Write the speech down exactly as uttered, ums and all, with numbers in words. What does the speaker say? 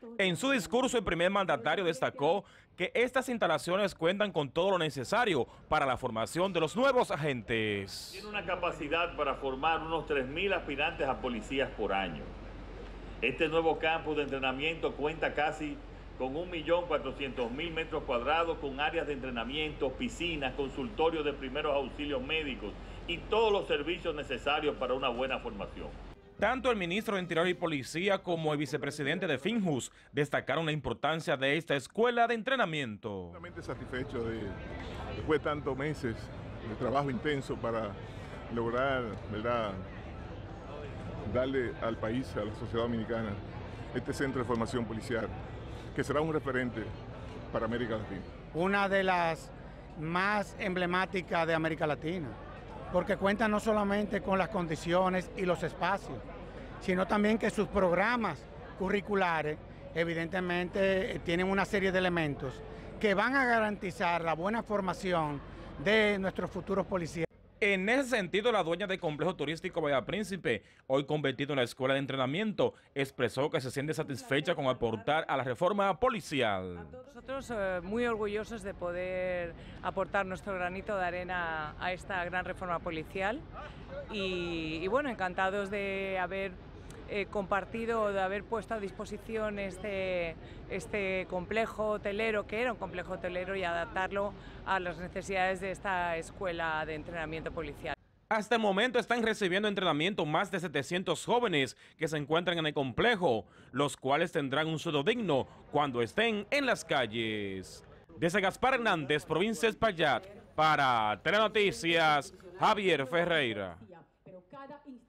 En su discurso, el primer mandatario destacó que estas instalaciones cuentan con todo lo necesario para la formación de los nuevos agentes. Tiene una capacidad para formar unos tres mil aspirantes a policías por año. Este nuevo campus de entrenamiento cuenta casi con un millón cuatrocientos mil metros cuadrados, con áreas de entrenamiento, piscinas, consultorios de primeros auxilios médicos y todos los servicios necesarios para una buena formación. Tanto el ministro de Interior y Policía como el vicepresidente de Finjus destacaron la importancia de esta escuela de entrenamiento. Realmente satisfecho de, después de tantos meses de trabajo intenso para lograr, ¿verdad?, darle al país, a la sociedad dominicana, este centro de formación policial, que será un referente para América Latina. Una de las más emblemáticas de América Latina, porque cuenta no solamente con las condiciones y los espacios, sino también que sus programas curriculares evidentemente tienen una serie de elementos que van a garantizar la buena formación de nuestros futuros policías. En ese sentido, la dueña del complejo turístico Bahía Príncipe, hoy convertido en la escuela de entrenamiento, expresó que se siente satisfecha con aportar a la reforma policial. Nosotros eh, muy orgullosos de poder aportar nuestro granito de arena a esta gran reforma policial y, y bueno, encantados de haber eh, compartido, de haber puesto a disposición este, este complejo hotelero, que era un complejo hotelero, y adaptarlo a las necesidades de esta escuela de entrenamiento policial. Hasta el momento están recibiendo entrenamiento más de setecientos jóvenes que se encuentran en el complejo, los cuales tendrán un sueldo digno cuando estén en las calles. Desde Gaspar Hernández, provincia de Espaillat, para Telenoticias, Javier Ferreira.